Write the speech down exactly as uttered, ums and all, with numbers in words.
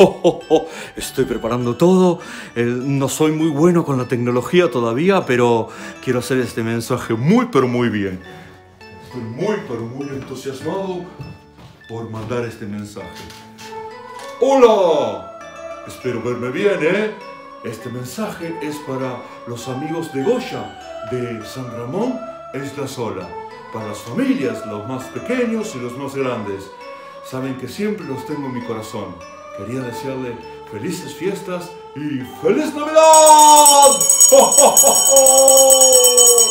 Estoy preparando todo. Eh, no soy muy bueno con la tecnología todavía, pero quiero hacer este mensaje muy, pero muy bien. Estoy muy, pero muy entusiasmado por mandar este mensaje. ¡Hola! Espero verme bien, ¿eh? Este mensaje es para los amigos de Goya, de San Ramón e Isla Sola. Para las familias, los más pequeños y los más grandes. Saben que siempre los tengo en mi corazón. Quería desearle felices fiestas y ¡Feliz Navidad! ¡Oh, oh, oh, oh!